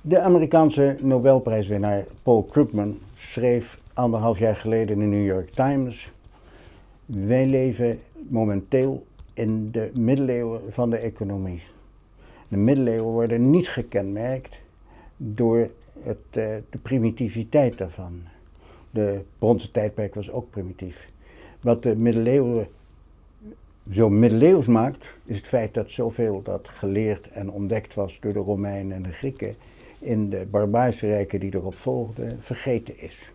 De Amerikaanse Nobelprijswinnaar Paul Krugman schreef 1,5 jaar geleden in de New York Times: wij leven momenteel in de middeleeuwen van de economie. De middeleeuwen worden niet gekenmerkt door de primitiviteit daarvan. De bronzen tijdperk was ook primitief. Wat de middeleeuwen zo middeleeuws maakt, is het feit dat zoveel dat geleerd en ontdekt was door de Romeinen en de Grieken in de barbaarse rijken die erop volgden, vergeten is.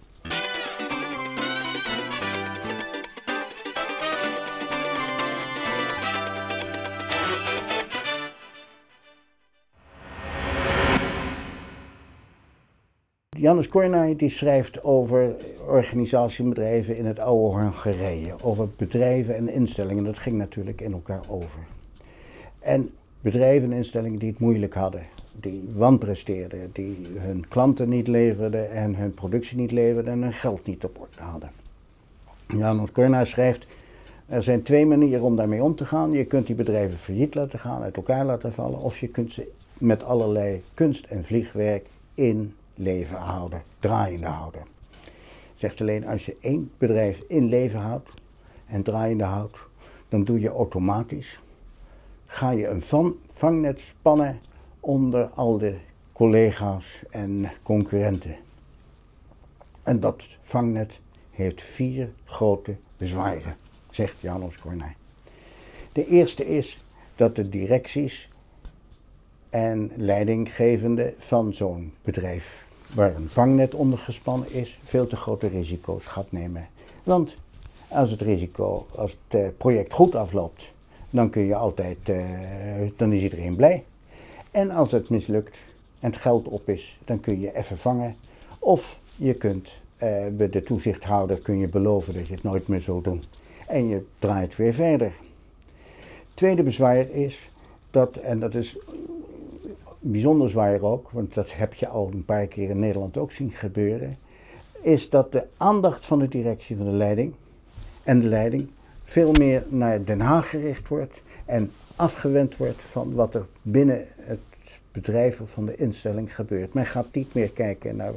János Kornai die schrijft over organisatiebedrijven in het oude Hongarije, over bedrijven en instellingen. Dat ging natuurlijk in elkaar over. En bedrijven en instellingen die het moeilijk hadden, die wanpresteerden, die hun klanten niet leverden en hun productie niet leverden en hun geld niet op orde hadden. János Kornai schrijft: er zijn 2 manieren om daarmee om te gaan. Je kunt die bedrijven failliet laten gaan, uit elkaar laten vallen, of je kunt ze met allerlei kunst en vliegwerk in leven houden, draaiende houden. Zegt alleen, als je 1 bedrijf in leven houdt en draaiende houdt, dan doe je automatisch, ga je een vangnet spannen onder al de collega's en concurrenten. En dat vangnet heeft 4 grote bezwaren, zegt János Kornai. De eerste is dat de directies en leidinggevende van zo'n bedrijf waar een vangnet onder gespannen is, veel te grote risico's gaat nemen. Want als het project goed afloopt, dan kun je altijd, dan is iedereen blij. En als het mislukt en het geld op is, dan kun je even vangen. Of je kunt bij de toezichthouder kun je beloven dat je het nooit meer zult doen. En je draait weer verder. Tweede bezwaar is dat, en dat is bijzonder zwaar ook, want dat heb je al een paar keer in Nederland ook zien gebeuren, is dat de aandacht van de directie van de leiding en de leiding veel meer naar Den Haag gericht wordt en afgewend wordt van wat er binnen het bedrijf of van de instelling gebeurt. Men gaat niet meer kijken naar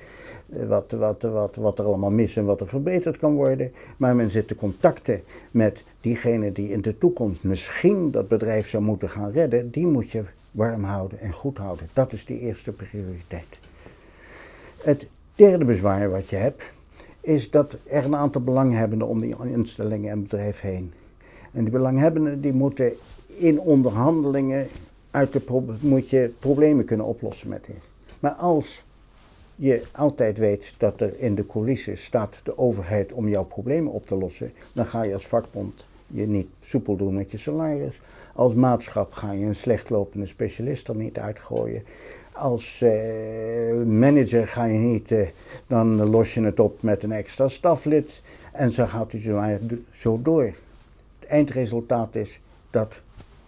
wat er allemaal mis en wat er verbeterd kan worden, maar men zit te contacten met diegene die in de toekomst misschien dat bedrijf zou moeten gaan redden, die moet je warm houden en goed houden. Dat is de eerste prioriteit. Het derde bezwaar wat je hebt, is dat er een aantal belanghebbenden om die instellingen en bedrijf heen. En die belanghebbenden die moeten in onderhandelingen moet je problemen kunnen oplossen met die. Maar als je altijd weet dat er in de coulissen staat de overheid om jouw problemen op te lossen, dan ga je als vakbond je niet soepel doen met je salaris. Als maatschap ga je een slecht lopende specialist er niet uitgooien. Als manager ga je niet, dan los je het op met een extra staflid. En zo gaat het zo door. Het eindresultaat is dat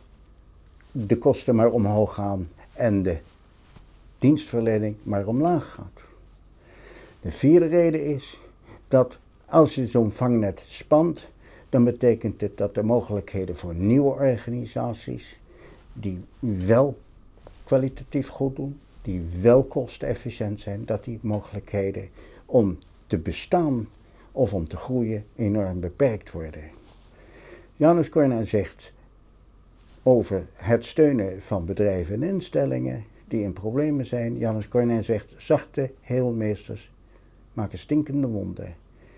de kosten maar omhoog gaan en de dienstverlening maar omlaag gaat. De vierde reden is dat als je zo'n vangnet spant, dan betekent het dat de mogelijkheden voor nieuwe organisaties, die wel kwalitatief goed doen, die wel kostenefficiënt zijn, dat die mogelijkheden om te bestaan of om te groeien enorm beperkt worden. János Kornai zegt over het steunen van bedrijven en instellingen die in problemen zijn. János Kornai zegt, zachte heelmeesters maken stinkende wonden.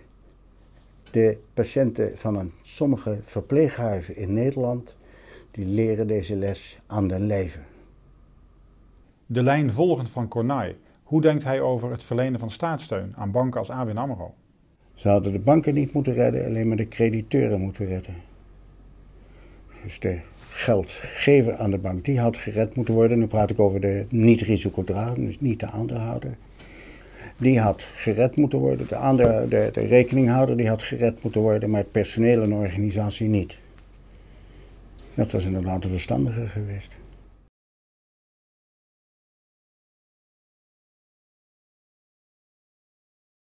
De patiënten van sommige verpleeghuizen in Nederland, die leren deze les aan den lijve. De lijn volgend van Kornai, hoe denkt hij over het verlenen van staatssteun aan banken als ABN AMRO? Ze hadden de banken niet moeten redden, alleen maar de crediteuren moeten redden. Dus de geldgever aan de bank, die had gered moeten worden. Nu praat ik over de niet-risicodrager, dus niet de aandeelhouder. Die had gered moeten worden, de rekeninghouder die had gered moeten worden, maar het personeel en de organisatie niet. Dat was inderdaad de verstandige geweest.